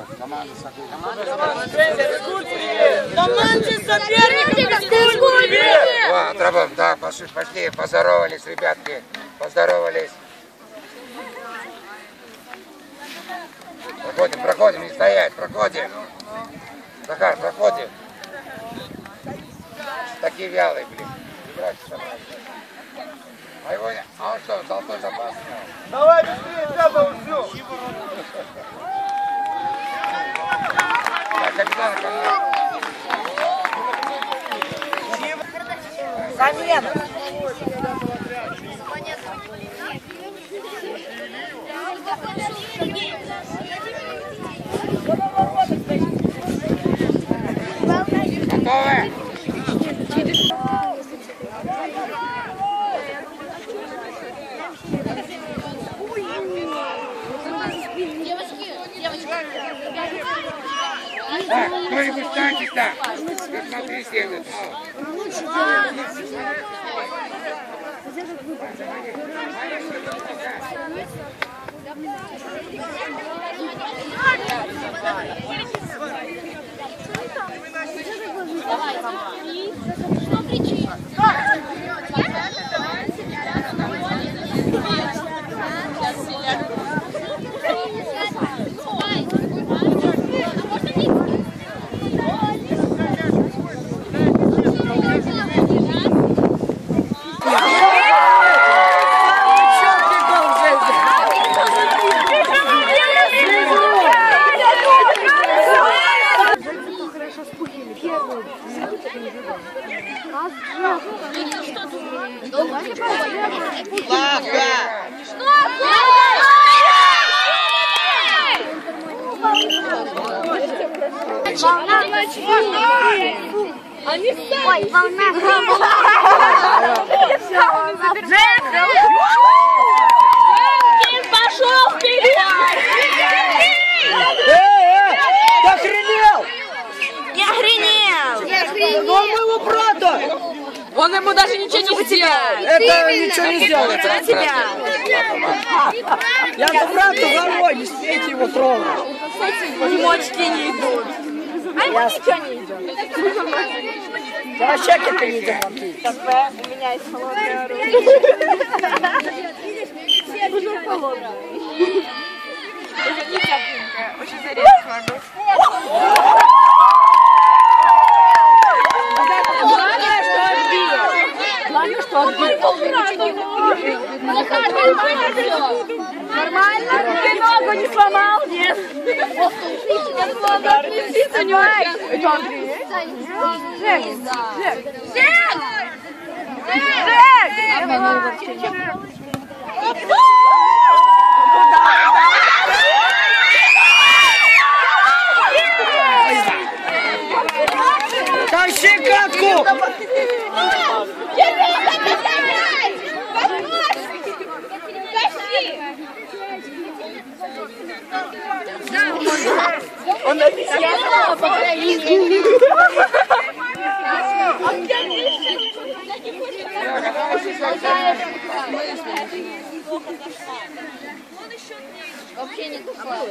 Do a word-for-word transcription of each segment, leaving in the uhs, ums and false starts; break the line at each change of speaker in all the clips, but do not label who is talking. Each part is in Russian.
Команда соперников.
Команда соперников.
О, тропом, да, пошли, пошли, поздоровались, ребятки, поздоровались. Проходим, проходим, не стоять, проходим. Захар, проходим. Такие вялые, блин. А его, а он что, золотой запас?
Давай быстрее, Цапа, все.
Так, капитан, капитан.
Замена.
Готовы? Так, кто-нибудь встаньте-то! Посмотри, Север.
Они Ой, волна. Пошел вперед!
Ты охренел?
Не охренел!
Но он моего брата!
Он ему даже ничего не сделал!
Это ничего не сделает.
Это на тебя!
Я за брата головой, не смейте его трогать.
Мочки не идут. А ему ничего не идет.
Да вообще как-то не идет.
Кафе, у меня есть холодное оружие. Уже холодное. Уже не тепленькое, очень зарезанное. Главное, что отбил. Нормально? Ты ногу не сломал? Нет. Надо отвезти у него. Это Андрей? Жек! Жек! Жек! Жек!
Тащи катку!
Он обещал по краине. Вообще не тупой.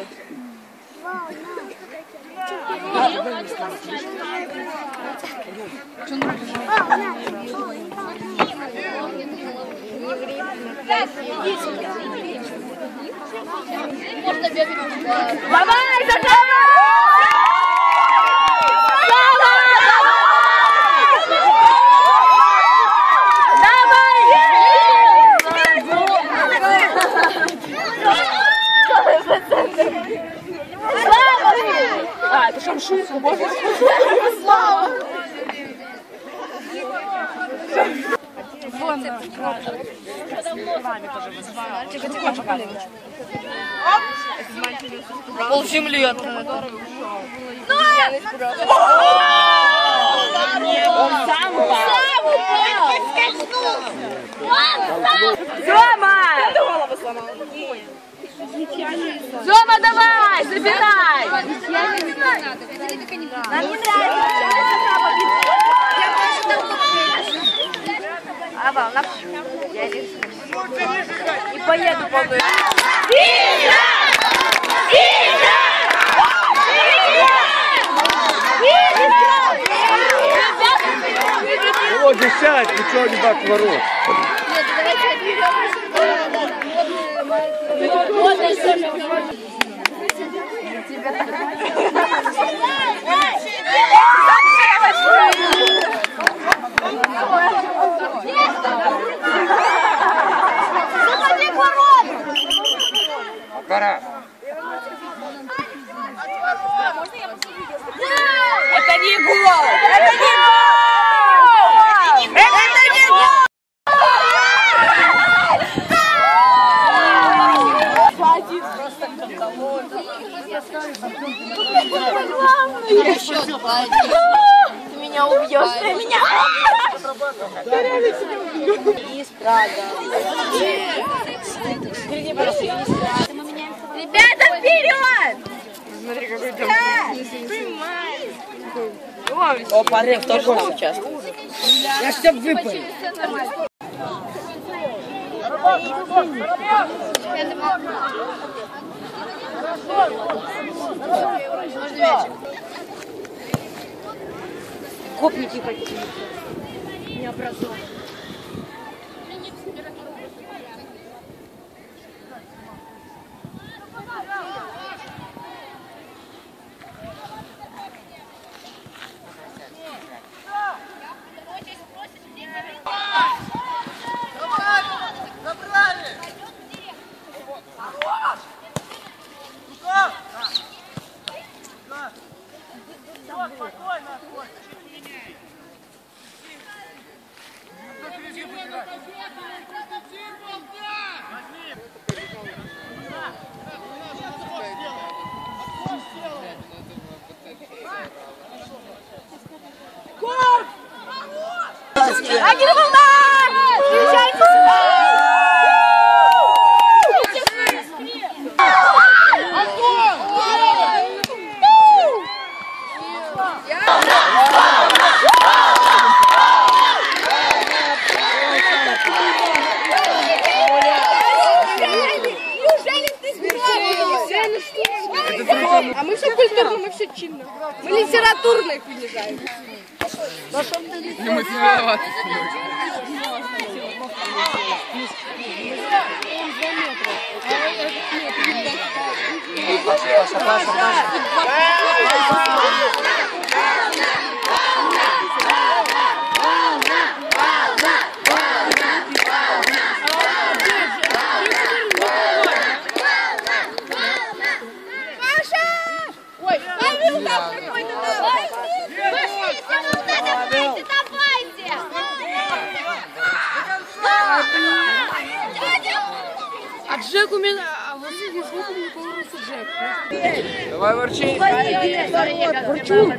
Давай, Захара! А, это шамшутка, можно Слава! Вон, тихо, тихо, пока. Пол земли от он сам упал. Зома! Голову сломал. Зома, давай, забирай! Нам не нравится. А волна? Я не поеду по
сядь, ничего не бак ворот.
Пора.
Это не гол! Это не гол! Это не гол! Ты меня убьешь, ты меня! Ребята, вперед!
Смотри, какой там.
Да.
О, порыв тоже там участвует. Я ж тебя выпал.
Копники какие-то. Необразованные. Агир волна! Встречайте сюда!
А мы все культурно, мы все чинно. Мы литературно их унижаем.
Не мотивировать.
Паша, Паша, Паша.
А Джек у меня... А вот здесь вот у меня появился Джек.
Давай, ворчи.
Ворчу.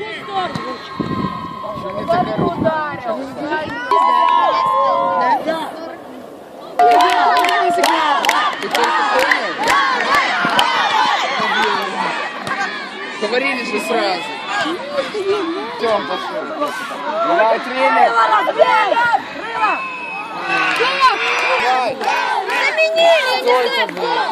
Говорили же сразу. Тём пошел. Давай, тренер. Сколько было?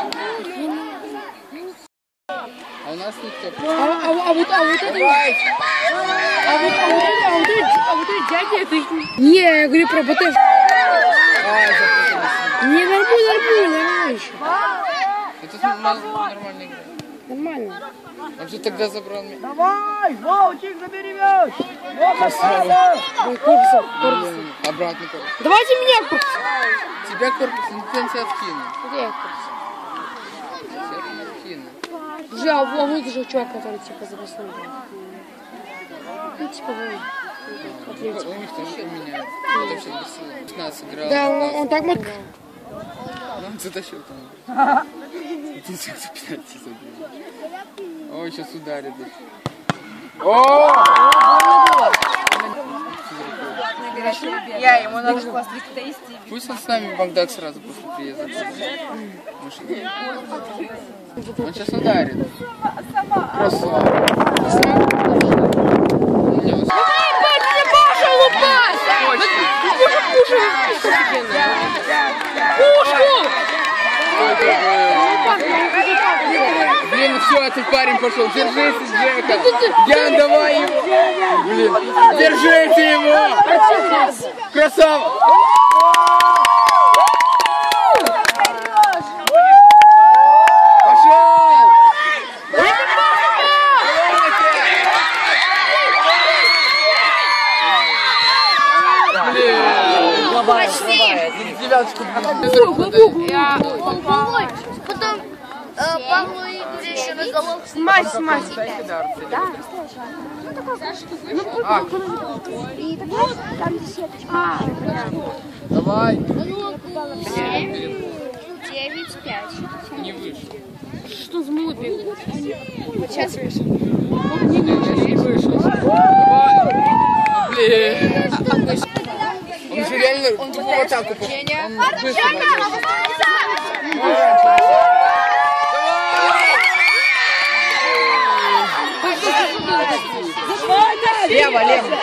А у нас никто.
А, а, а вот, а вот это... А вот, а вот, а вот, а вот, а вот это дядя, это... Не, я говорю про БТ.
Ай, запутались.
Не, нормально, нормально, нормально еще.
Это нормальная игра.
Нормально.
Он же тогда забрал меня.
Давай, Вовчик, забери мяч.
Ой, корпусов, корпусов.
Обратно корпус.
Давайте меня корпус.
Тебя корпус, не тебя откину.
Где я корпус?
Тебя откину.
Же, а, а вот же чувак, который типа запасной был. Ну, типа, вы.
У них тоже меняют. Это все весело. Нас играл.
Да, он, он так вот.
Он затащил там. Ты сейчас пенальти забил. Ой, сейчас ударит. О!
Я ему надо классный тести.
Пусть он с нами в Багдад сразу после приезда. Он сейчас ударит. Красава. Блин, все, этот парень пошел. Держись, Джека. Ян, давай его. Блин, держите его. Красава. Пошел.
Почти.
Девяточку.
Потом Павлу Игорю еще на голову.
Смазь, смазь.
Давай.
Девять, пять.
Не выше.
Что за мыло?
Сейчас выше.
Не выше. Блин. Он же реально в тупую атаку пошел. Он быстро.
Лево, лево.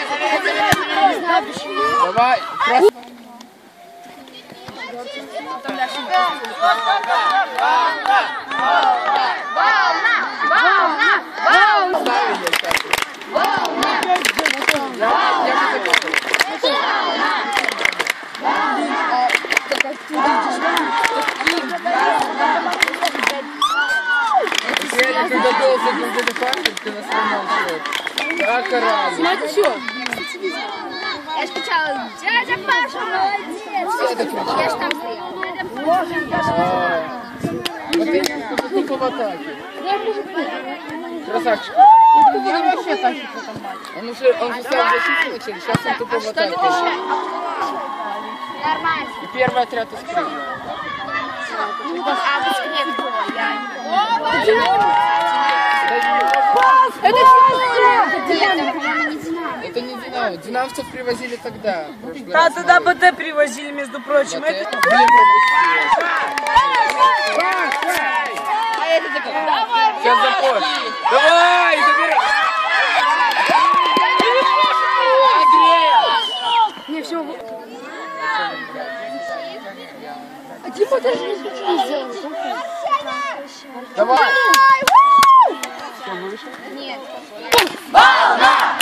Давай. Крас... Когда должен был делефактор, ты нас сломал. Так, рано.
Смотри, все.
Я скучала. Дядя Паша, молодец. Я ж там стояла.
Вот ты тупо в атаке. Красавчик. Он уже, он же сам защитил, сейчас он тупо в атаке.
Нормально.
И первый отряд искрыл.
А ты скреп кто?
Это
Это не Динамо. Динамовцев привозили тогда. в прошлый
Да,
раз.
тогда БТ привозили, между прочим.
Вот
Это...
это. Блин, пропустил.
А это такой. Давай,
Сейчас запор. Давай, забирай.
не все. А типа даже не сделал.
Давай.
Нет.
Волна!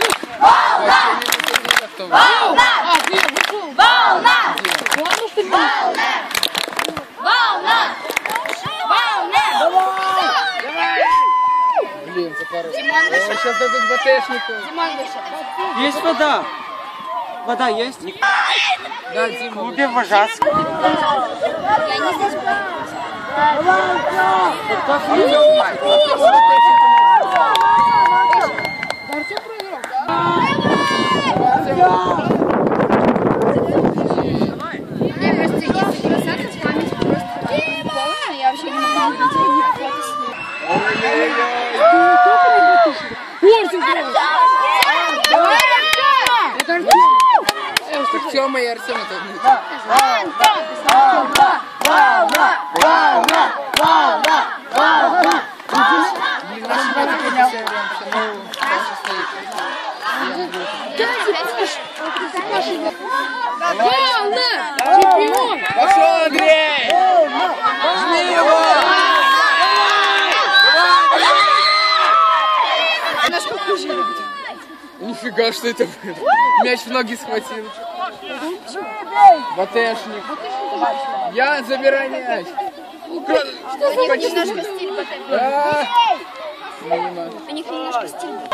А, ты вышел.
Волна!
Ладно, что ли?
Волна! Волна!
Блин, запорол. Сейчас дадут БТшнику.
Димон вышел.
Есть вода. Вода есть?
Да, Дима.
Убей вожатся.
Я не здесь была. Мне просто если бросаться в память просто полная, я вообще не могу видеть фото с ним.
Так Тёма и Артем это будет. Блин, наш батя все время
Волна! Чемпион!
Пошел, Андрей! Жми его! Нифига, что это было? Мяч в ноги схватил. БТшник. Я забирай мяч.
У них немножко стиль БТ.
А, мимо.
У них немножко стиль БТ.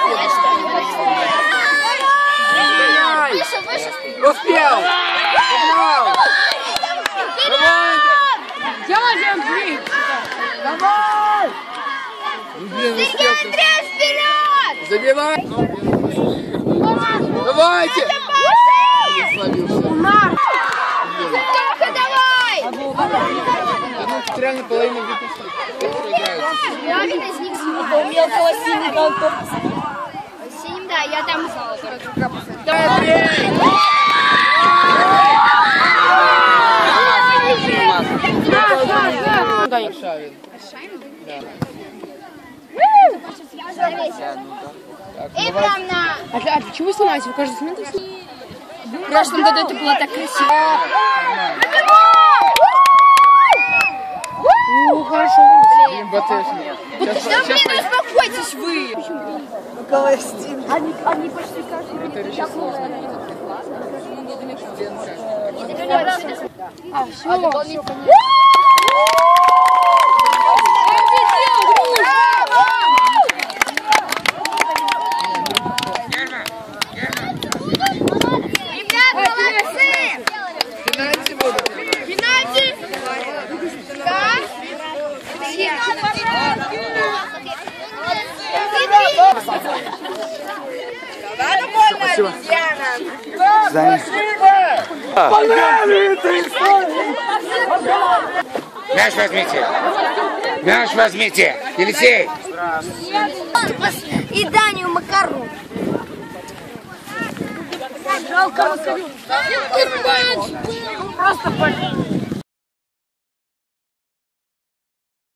Выше, выше.
Успел! Погнал! Давай!
Дядя Андрей!
Давай! Блин, успел.
Андрей, вперед!
Забивай! Давайте! Словился.
Только давай!
Ну, тут реально половина выпустит. Кто играет?
Я один из них снимаю. Мелкого синего. Синим, да, я там зала.
Шавин.
И прям на...
А для, а для чего снимаете? Вы каждый момент снимаете? В прошлом году это было так красиво. Ну, хорошо.
Блин, БТшник.
Да блин, успокойтесь вы!
Они, они почти каждый день.
А, все.
Спасибо. Мяч возьмите. Мяч возьмите. Елисей.
И Даню Макару. Жалко Макару. Просто болезнь.